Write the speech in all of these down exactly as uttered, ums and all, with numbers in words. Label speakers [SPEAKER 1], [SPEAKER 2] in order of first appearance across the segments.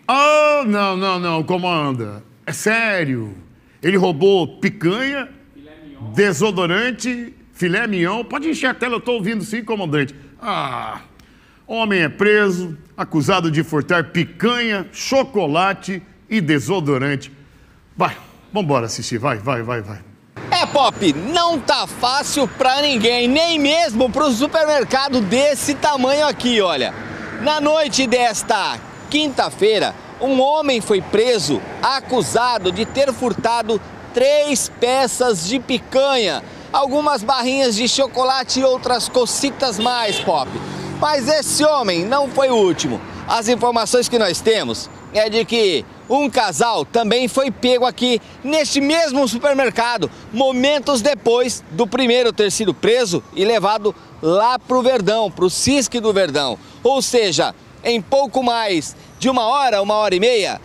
[SPEAKER 1] Oh, não, não, não, comanda. É sério. Ele roubou picanha, desodorante, filé mignon. Pode encher a tela, eu tô ouvindo sim, comandante. Ah, homem é preso, acusado de furtar picanha, chocolate e desodorante. Vai, vambora assistir, vai, vai, vai, vai.
[SPEAKER 2] É, Pop, não tá fácil pra ninguém, nem mesmo pro supermercado desse tamanho aqui, olha. Na noite desta quinta-feira, um homem foi preso acusado de ter furtado três peças de picanha, algumas barrinhas de chocolate e outras cocitas mais, Pop. Mas esse homem não foi o último. As informações que nós temos é de que um casal também foi pego aqui neste mesmo supermercado, momentos depois do primeiro ter sido preso e levado lá pro Verdão, pro Cisque do Verdão. Ou seja, em pouco mais de uma hora, uma hora e meia,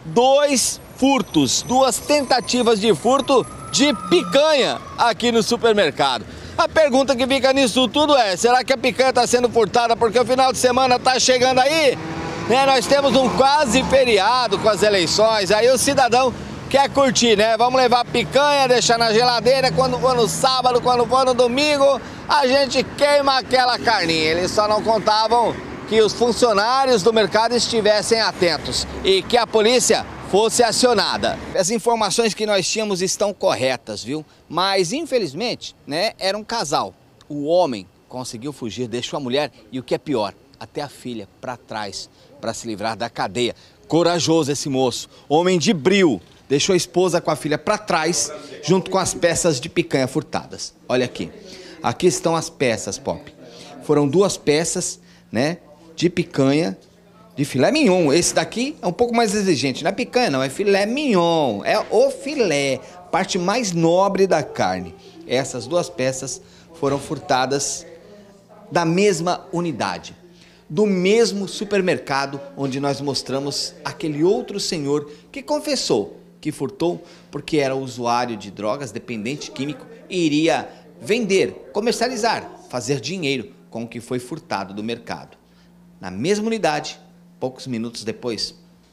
[SPEAKER 2] dois furtos, duas tentativas de furto de picanha aqui no supermercado. A pergunta que fica nisso tudo é, será que a picanha está sendo furtada porque o final de semana está chegando aí? Né, nós temos um quase feriado com as eleições, aí o cidadão quer curtir, né? Vamos levar picanha, deixar na geladeira, quando for no sábado, quando for no domingo, a gente queima aquela carninha. Eles só não contavam que os funcionários do mercado estivessem atentos e que a polícia fosse acionada. As informações que nós tínhamos estão corretas, viu? Mas, infelizmente, né, era um casal. O homem conseguiu fugir, deixou a mulher e, o que é pior, até a filha para trás, para se livrar da cadeia. Corajoso esse moço, homem de bril, deixou a esposa com a filha para trás, junto com as peças de picanha furtadas. Olha aqui, aqui estão as peças, Pop. Foram duas peças, né, de picanha, de filé mignon. Esse daqui é um pouco mais exigente, não é picanha não, é filé mignon, é o filé, parte mais nobre da carne. Essas duas peças foram furtadas da mesma unidade, do mesmo supermercado onde nós mostramos aquele outro senhor que confessou que furtou porque era usuário de drogas, dependente químico, e iria vender, comercializar, fazer dinheiro com o que foi furtado do mercado. Na mesma unidade, poucos minutos depois,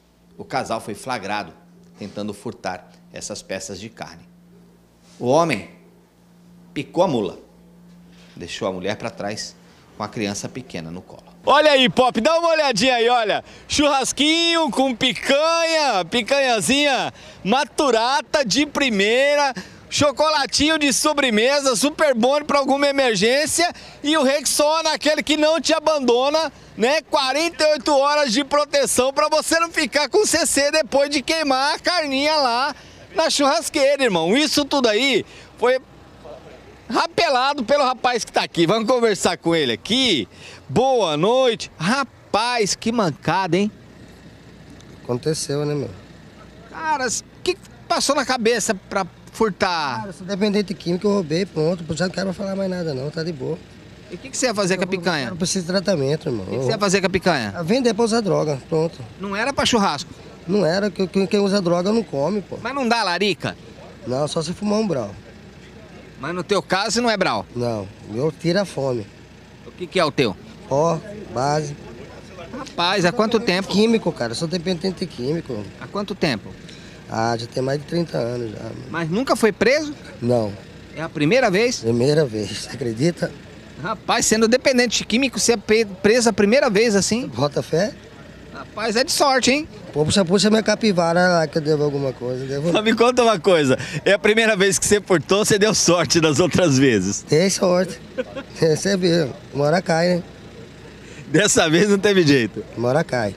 [SPEAKER 2] o casal foi flagrado tentando furtar essas peças de carne. O homem picou a mula, deixou a mulher para trás com a criança pequena no colo. Olha aí, Pop, dá uma olhadinha aí, olha. Churrasquinho com picanha, picanhazinha maturata de primeira, chocolatinho de sobremesa, super bom para alguma emergência e o Rexona, aquele que não te abandona, né? quarenta e oito horas de proteção para você não ficar com C C depois de queimar a carninha lá na churrasqueira, irmão. Isso tudo aí foi rapelado pelo rapaz que tá aqui. Vamos conversar com ele aqui. Boa noite. Rapaz, que mancada, hein?
[SPEAKER 3] Aconteceu, né, meu?
[SPEAKER 2] Cara, o que passou na cabeça pra furtar?
[SPEAKER 3] Cara, eu sou dependente químico, eu roubei, pronto. Já não quero falar mais nada não, tá de boa.
[SPEAKER 2] E o que, que você ia fazer eu com a picanha?
[SPEAKER 3] Eu preciso de tratamento, irmão.
[SPEAKER 2] O que, que você ia fazer com a picanha?
[SPEAKER 3] Vender pra usar droga, pronto.
[SPEAKER 2] Não era pra churrasco?
[SPEAKER 3] Não era, que quem usa droga não come, pô.
[SPEAKER 2] Mas não dá larica?
[SPEAKER 3] Não, só se fumar um brau.
[SPEAKER 2] Mas no teu caso não é brau?
[SPEAKER 3] Não, eu tiro a fome.
[SPEAKER 2] O que, que é o teu?
[SPEAKER 3] Ó, base.
[SPEAKER 2] Rapaz, há quanto tempo?
[SPEAKER 3] Químico, cara, eu sou dependente químico.
[SPEAKER 2] Há quanto tempo?
[SPEAKER 3] Ah, já tem mais de trinta anos já.
[SPEAKER 2] Mas nunca foi preso?
[SPEAKER 3] Não.
[SPEAKER 2] É a primeira vez?
[SPEAKER 3] Primeira vez, você acredita?
[SPEAKER 2] Rapaz, sendo dependente químico, você é preso a primeira vez assim?
[SPEAKER 3] Bota fé?
[SPEAKER 2] Rapaz, é de sorte, hein?
[SPEAKER 3] Pô, puxa, puxa minha capivara lá que eu devo alguma coisa. Devo...
[SPEAKER 2] Só me conta uma coisa, é a primeira vez que você furtou, você deu sorte das outras vezes?
[SPEAKER 3] Tem sorte. Você vê, uma hora cai, né?
[SPEAKER 2] Dessa vez não teve jeito.
[SPEAKER 3] Uma hora cai.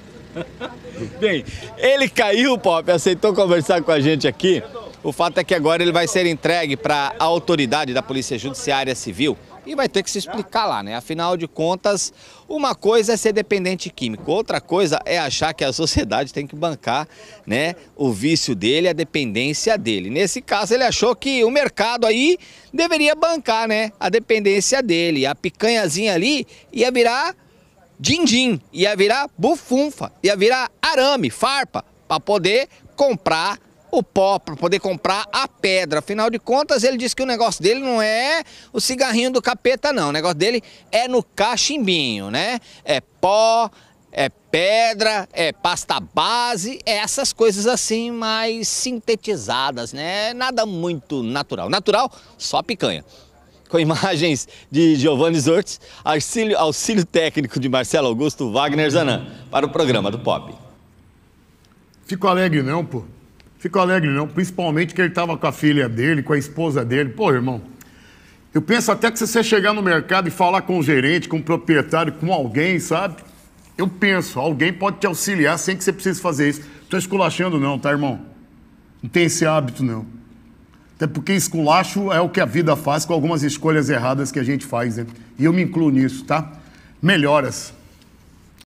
[SPEAKER 2] Bem, ele caiu, Pop, aceitou conversar com a gente aqui. O fato é que agora ele vai ser entregue para a autoridade da Polícia Judiciária Civil e vai ter que se explicar lá, né? Afinal de contas, uma coisa é ser dependente químico, outra coisa é achar que a sociedade tem que bancar, né, o vício dele, a dependência dele. Nesse caso, ele achou que o mercado aí deveria bancar, né, a dependência dele. A picanhazinha ali ia virar din-din, ia virar bufunfa, ia virar arame, farpa, para poder comprar o pó, para poder comprar a pedra. Afinal de contas, ele disse que o negócio dele não é o cigarrinho do capeta, não. O negócio dele é no cachimbinho, né? É pó, É pedra, é pasta base, é essas coisas assim mais sintetizadas, né? Nada muito natural. Natural, só picanha. Com imagens de Giovanni Zortes, auxílio, auxílio técnico de Marcelo Augusto, Wagner Zanan, para o programa do Pop.
[SPEAKER 1] Fico alegre não, pô. Fico alegre não, principalmente que ele estava com a filha dele, com a esposa dele. Pô, irmão, eu penso até que se você chegar no mercado e falar com o gerente, com o proprietário, com alguém, sabe? Eu penso, alguém pode te auxiliar sem que você precise fazer isso. Não tô esculachando não, tá, irmão? Não tem esse hábito, não. Até porque esculacho é o que a vida faz com algumas escolhas erradas que a gente faz, né? E eu me incluo nisso, tá? Melhoras.